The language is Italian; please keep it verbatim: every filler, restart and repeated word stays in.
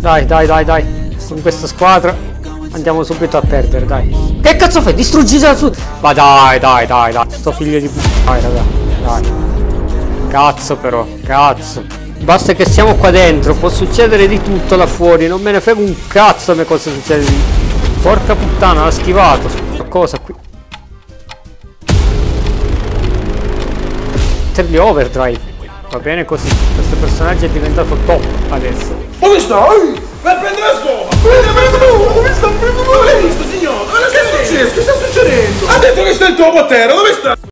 Dai, dai, dai, dai. Con questa squadra andiamo subito a perdere, dai. Che cazzo fai? Distruggila su. Ma dai, dai, dai, dai. Sto figlio di p***a, dai, raga. Dai. Cazzo però, cazzo. Basta che siamo qua dentro, può succedere di tutto là fuori. Non me ne frega un cazzo a me cosa succede lì. Porca puttana, l'ha schivato. Cosa qui? Mettergli overdrive. Va bene così. Questo personaggio è diventato top adesso. Dove stai? Per prendere la scopa! Dove sta? Dove l'hai visto, signore? Che è successo? Che sta succedendo? Ha detto che sta il tuo terra, dove sta?